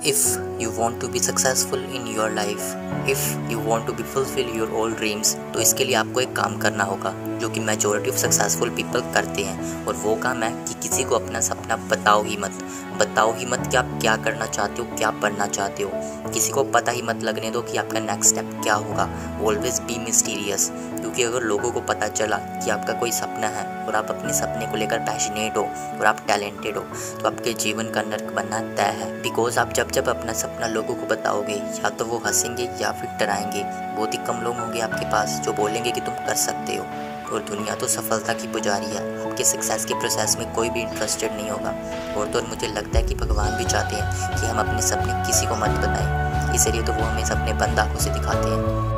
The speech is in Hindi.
If you want to be successful in your life, if you want to be fulfill your all dreams, तो इसके लिए आपको एक काम करना होगा जो कि मेजॉरिटी ऑफ सक्सेसफुल पीपल करते हैं, और वो काम है कि किसी को अपना सपना बताओ ही मत। बताओ ही मत कि आप क्या करना चाहते हो, क्या बनना चाहते हो। किसी को पता ही मत लगने दो कि आपका नेक्स्ट स्टेप क्या होगा। ऑलवेज बी मिस्टीरियस, क्योंकि अगर लोगों को पता चला कि आपका कोई सपना है और आप अपने सपने को लेकर पैशनेट हो और आप टैलेंटेड हो, तो आपके जीवन का नर्क बनना तय है। बिकॉज आप जब अपना सपना लोगों को बताओगे, या तो वो हंसेंगे या फिर डराएंगे। बहुत ही कम लोग होंगे आपके पास जो बोलेंगे कि तुम कर सकते हो, और दुनिया तो सफलता की पुजारी है। आपके सक्सेस के प्रोसेस में कोई भी इंटरेस्टेड नहीं होगा। और तो मुझे लगता है कि भगवान भी चाहते हैं कि हम अपने सपने किसी को मत बताएं, इसलिए तो वो हमें अपने बंद आँखों से दिखाते हैं।